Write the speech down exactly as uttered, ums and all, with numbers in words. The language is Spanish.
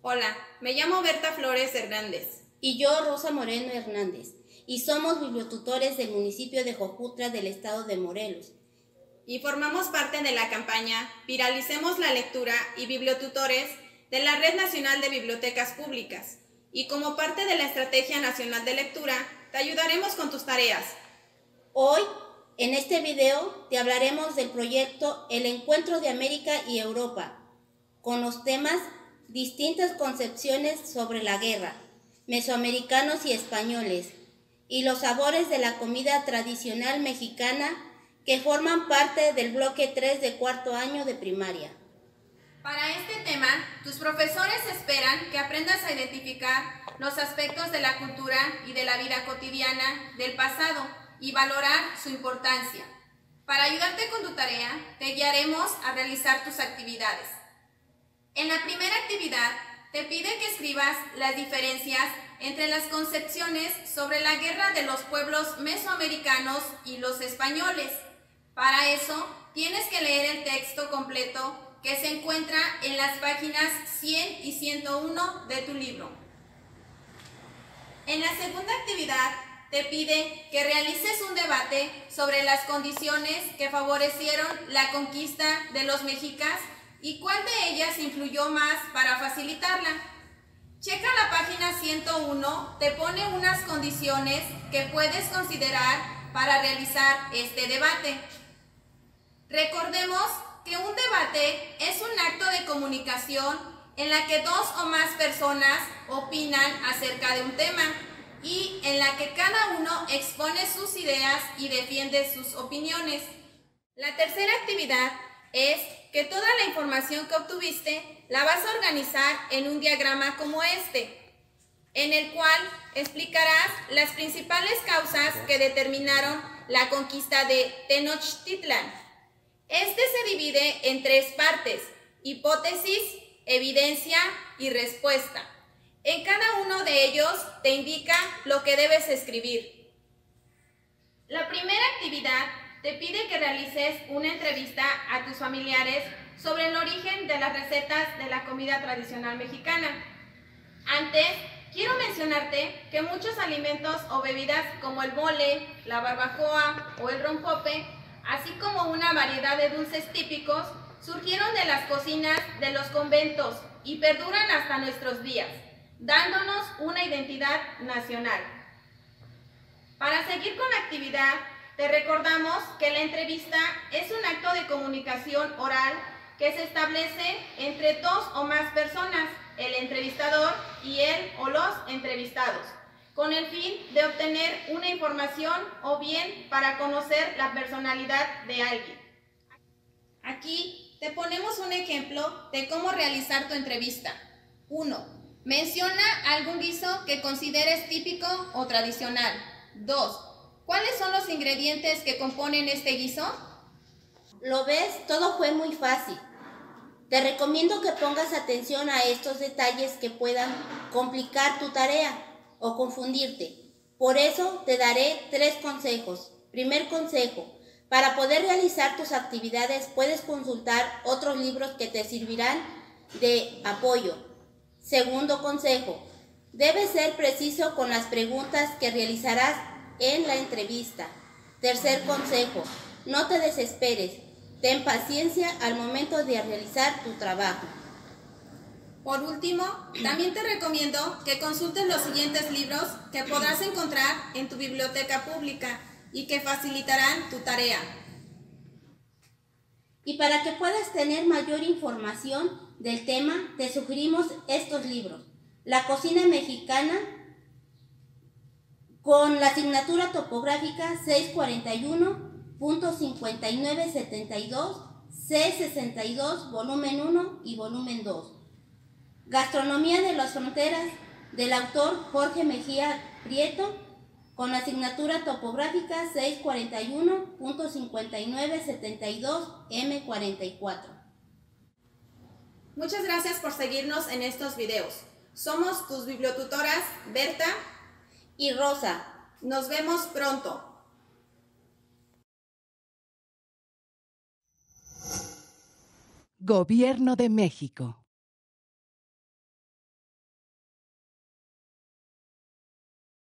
Hola, me llamo Berta Flores Hernández. Y yo, Rosa Moreno Hernández, y somos bibliotutores del municipio de Jojutla del estado de Morelos. Y formamos parte de la campaña Viralicemos la Lectura y Bibliotutores de la Red Nacional de Bibliotecas Públicas. Y como parte de la Estrategia Nacional de Lectura, te ayudaremos con tus tareas. Hoy, en este video, te hablaremos del proyecto El Encuentro de América y Europa, con los temas Distintas concepciones sobre la guerra, mesoamericanos y españoles, y los sabores de la comida tradicional mexicana que forman parte del bloque tres de cuarto año de primaria. Para este tema, tus profesores esperan que aprendas a identificar los aspectos de la cultura y de la vida cotidiana del pasado y valorar su importancia. Para ayudarte con tu tarea, te guiaremos a realizar tus actividades. En la primera actividad, te pide que escribas las diferencias entre las concepciones sobre la guerra de los pueblos mesoamericanos y los españoles. Para eso, tienes que leer el texto completo que se encuentra en las páginas cien y ciento uno de tu libro. En la segunda actividad, te pide que realices un debate sobre las condiciones que favorecieron la conquista de los mexicas y cuál de ellas influyó más para facilitarla. Checa la página ciento uno, te pone unas condiciones que puedes considerar para realizar este debate. Recordemos que un debate es un acto de comunicación en la que dos o más personas opinan acerca de un tema y en la que cada uno expone sus ideas y defiende sus opiniones. La tercera actividad es que toda la información que obtuviste la vas a organizar en un diagrama como este, en el cual explicarás las principales causas que determinaron la conquista de Tenochtitlan. Este se divide en tres partes: hipótesis, evidencia y respuesta. En cada uno de ellos te indica lo que debes escribir. La primera actividad te pide que realices una entrevista a tus familiares sobre el origen de las recetas de la comida tradicional mexicana. Antes, quiero mencionarte que muchos alimentos o bebidas como el mole, la barbacoa o el rompope, así como una variedad de dulces típicos, surgieron de las cocinas de los conventos y perduran hasta nuestros días, dándonos una identidad nacional. Para seguir con la actividad, te recordamos que la entrevista es un acto de comunicación oral que se establece entre dos o más personas, el entrevistador y él o los entrevistados, con el fin de obtener una información o bien para conocer la personalidad de alguien. Aquí te ponemos un ejemplo de cómo realizar tu entrevista. uno. Menciona algún guiso que consideres típico o tradicional. dos. ¿Cuáles son los ingredientes que componen este guiso? ¿Lo ves? Todo fue muy fácil. Te recomiendo que pongas atención a estos detalles que puedan complicar tu tarea o confundirte. Por eso te daré tres consejos. Primer consejo: para poder realizar tus actividades puedes consultar otros libros que te servirán de apoyo. Segundo consejo: debes ser preciso con las preguntas que realizarás en la entrevista. Tercer consejo: no te desesperes. Ten paciencia al momento de realizar tu trabajo. Por último, también te recomiendo que consultes los siguientes libros que podrás encontrar en tu biblioteca pública y que facilitarán tu tarea. Y para que puedas tener mayor información del tema, te sugerimos estos libros: La cocina mexicana, con la asignatura topográfica seiscientos cuarenta y uno punto cincuenta y nueve setenta y dos, C sesenta y dos, volumen uno y volumen dos. Gastronomía de las fronteras, del autor Jorge Mejía Prieto, con la asignatura topográfica seiscientos cuarenta y uno punto cincuenta y nueve setenta y dos, M cuarenta y cuatro. Muchas gracias por seguirnos en estos videos. Somos tus bibliotutoras Berta y Rosa. Nos vemos pronto. Gobierno de México.